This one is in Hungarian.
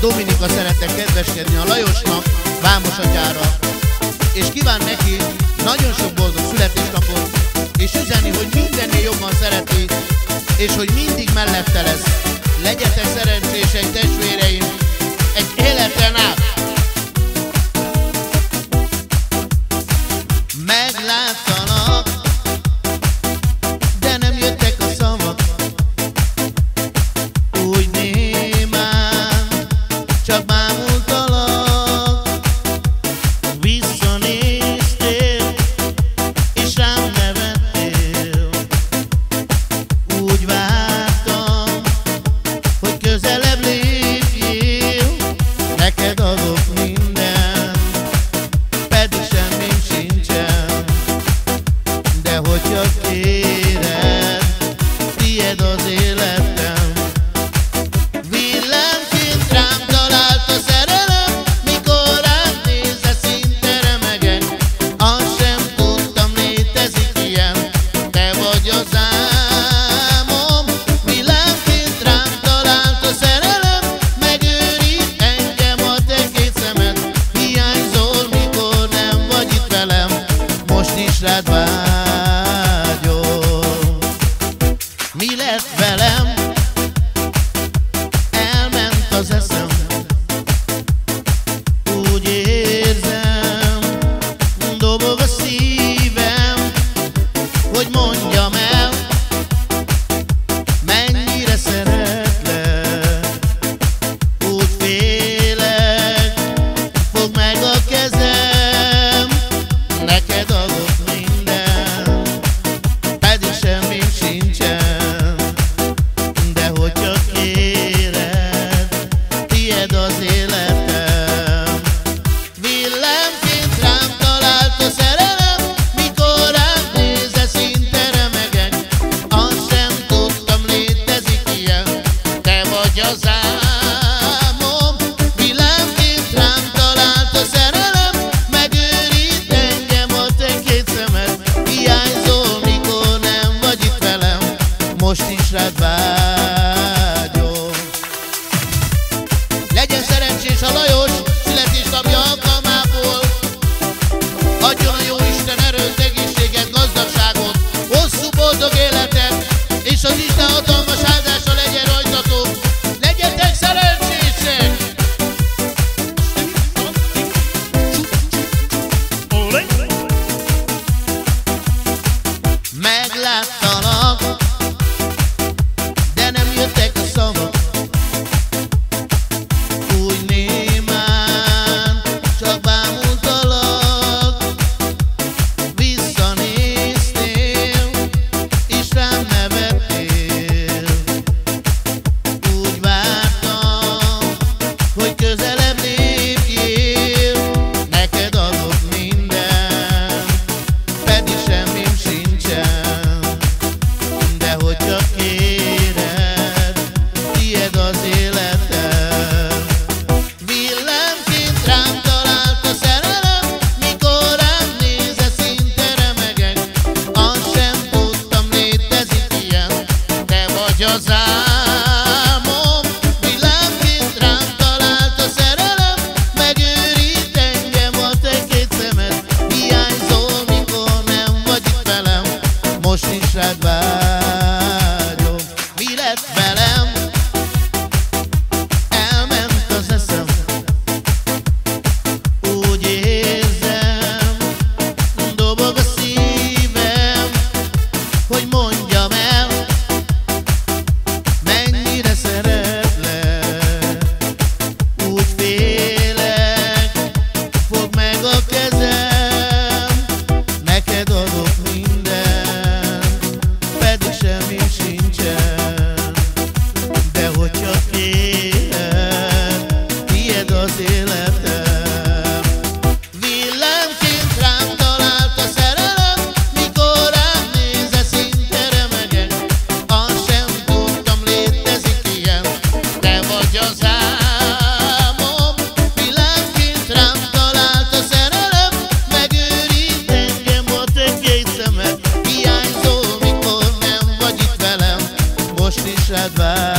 Dominika szeretne kedveskedni a Lajosnak, Vámos atyára, és kíván neki nagyon sok boldog születésnapot, és üzeni, hogy mindennél jobban szereti, és hogy mindig mellette lesz. Legyetek szerencsések, testvéreim, egy életen át! Megláttalak, de nem jöttek a szavak, úgy némán, csak bámultalak. Visszanéztél, és rám nevettél, úgy vártam, hogy közelebb lépjél. Neked adok minden, pedig semmim sincsen, de hogyha kéred, tied az életem. Villámként rám talált a szerelem, mikor rám nézve szinte remegek. Azt sem tudtam, létezik ilyen, te vagy az álmom. Villámként rám talált a szerelem, megőrít engem a te két szemed. Hiányzol, mikor nem vagy itt velem, most is rád vágyom. Mi lett velem? Elment az eszem, úgy érzem, dobog a szívem, hogy mondjam el, mennyire szeretlek. Úgy félek, fogd meg a kezem, neked adok minden, pedig semmim sincsen, de hogyha kéred, tied az életem. Villámként rám talált a szerelem, mikor rám nézve szinte remegek. Azt sem tudtam, létezik ilyen, te vagy az álmom. Villámként rám talált a szerelem, megőrít engem a te két szemed. Hiányzol, mikor nem vagy itt velem, most is rád vágyom. Legyen szerencsés a Lajos születésnapja alkalmából. Adjon a Jóisten erőt, egészséget, gazdagságot, hosszú boldog életet, és az Isten hatalmas áldása legyen rajtatok. Legyetek szerencsések! Megláttalak, de nem jöttek a szavak, úgy némán, csak bámultalak. Visszanéztél, és rám nevettél, úgy vártam, hogy közelebb lépjél. Neked adok minden, pedig semmim sincsen, de hogyha kéred, tied az életem. Villámként rám talált a szerelem, mikor rám nézve szinte remegek. Azt sem tudtam, létezik ilyen, te vagy az álmom. Villámként rám talált a szerelem, megőrít engem a te két szemed. Hiányzol, mikor nem vagy itt velem, most is rád vágyom. Mi lett velem? Elment az eszem, úgy érzem, dobog a szívem, hogy mondjam el, mennyire szeretlek. Úgy félek, fogd meg a kezem, neked adok minden, pedig semmim sincsen, de hogyha kéred, tied az életem. Villámként rám talált a szerelem, mikor rám nézve szinte remegek. Azt sem tudtam, létezik ilyen, te vagy az álmom. Villámként rám talált a szerelem, megőrít engem a te két szemed. Hiányzol, mikor nem vagy itt velem, most is rád vágyom.